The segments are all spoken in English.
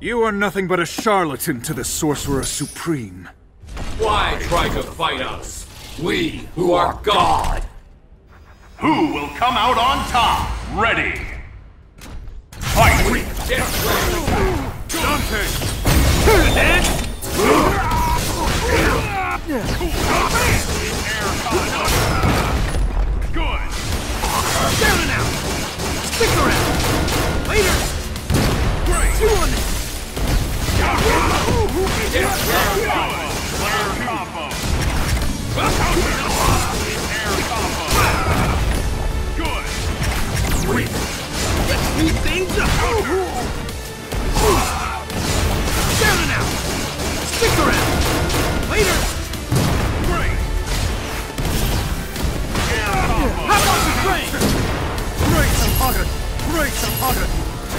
You are nothing but a charlatan to the Sorcerer Supreme. Why try to fight us? We who are God! Who will come out on top? Ready! Fight! Dante! Good! Down and out! Stick around! Later! Great! Two on this! Air combo! Air combo! Good! Let's speed things up! Down and out! Stick around! Later! Great! Air combo! How about the train? Great Sampagan! Great Sampagan!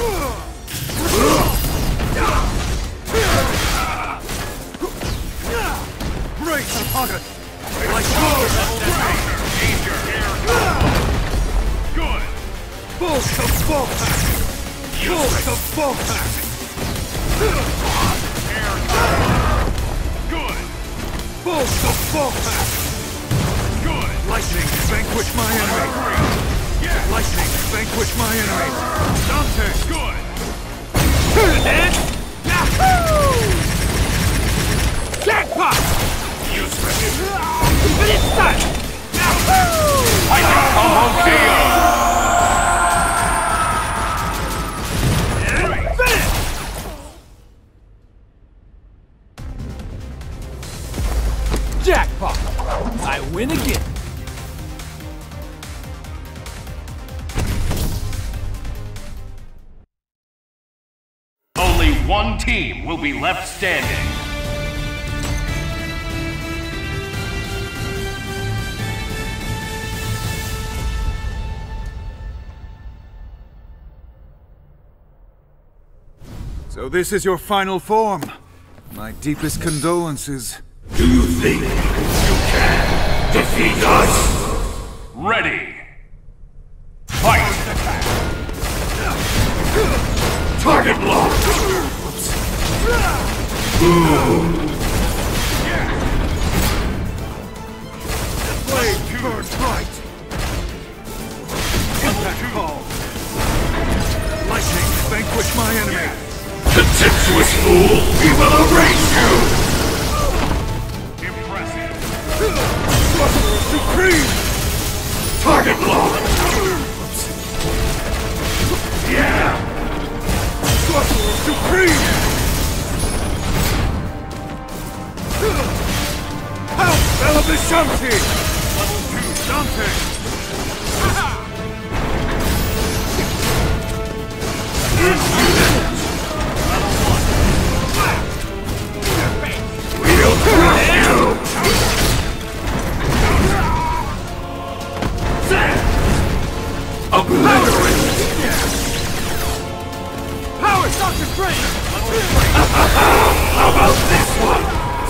Great Sampagan! Danger! Air combo! Good! Bulk of Volpack! Bulk of Volpack! Air combo! Good! Bulk of Volpack! Good! Lightning, vanquish my enemy! Yes! Lightning, vanquish my enemy! Dante! Good! Yahoo! Jackpot! Useless! Infinite Sun! Yahoo! Lightning combo KO! Finish! Jackpot! I win again! Only one team will be left standing. So this is your final form. My deepest condolences. Do you think you can defeat us? Ready! Fight! Target locked! Blade burns bright! Impact call! Lightning, vanquish my enemy! Contemptuous fool! We will erase you! Impressive! Sorcerer Supreme! Target locked! Yeah! Sorcerer Supreme! House Bellavishanti! Level 2 Dante! We'll crush you! Obliterate! Power Dr. Strange! How about this one?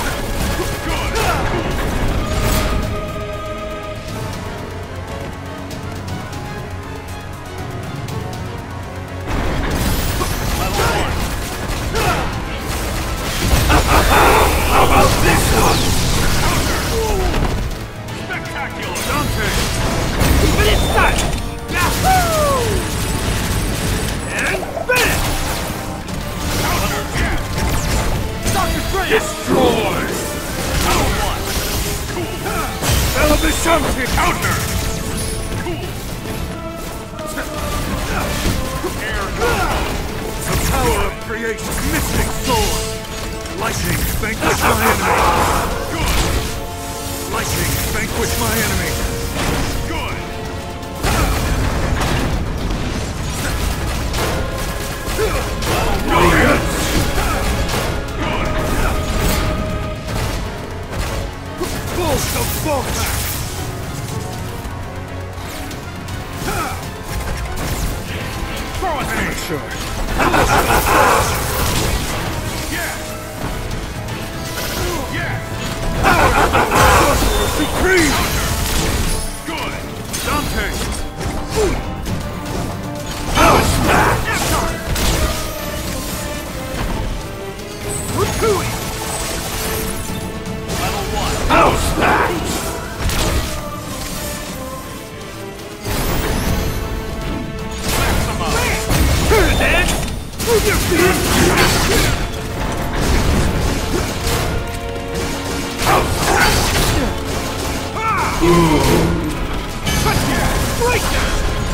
How about this one? Spectacular! Dante! Infinite Sun! Yahoo! And finish! Counter jet! Dr. Strange! Destroy! Power 1! Cool! Bellavishanti! Counter! Cool! Air combo! The power of creation! Mystic sword! Lightning, vanquish my enemy! Good! Lightning, vanquish my enemy! Good! Brilliant! Good! Bolt of Volpack! Throw it! Amateur! Yeah! Yeah! Sorcerer Supreme! Good! Dante! Power smash! Breakdown!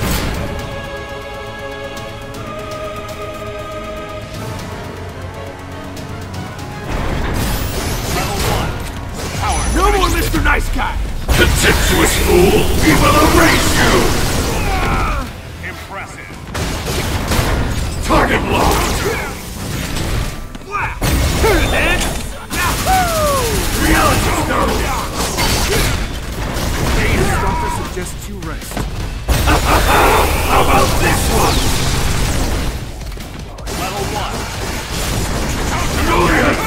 No more Mr. Nice Guy! Contemptuous fool! We will erase you! Impressive. Target locked! Turn it, man! Reality stone! The doctor suggests you rest. How about this one? Level 1. Julius!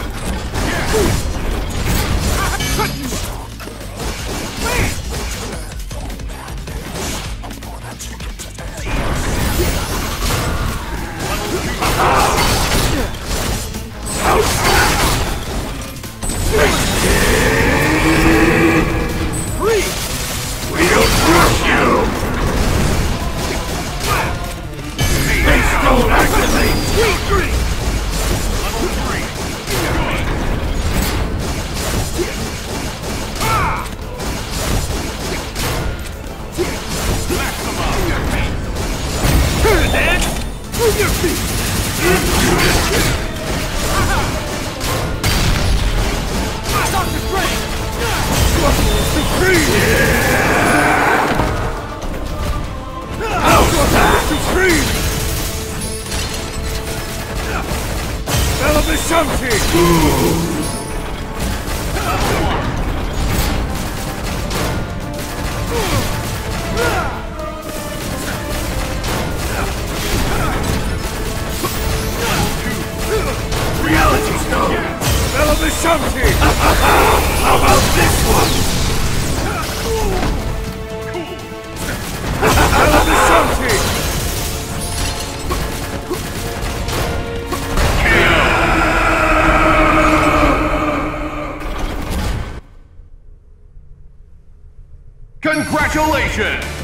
We don't trust you! Space Stone activate! Sweet green! Level 3. Maximum. Turn it, man! Move your feet! Dr. Strange! Supreme! Supreme! Bellamishunti! Reality Stone! Bellamishunti! How about this one? Bellamishunti! Congratulations!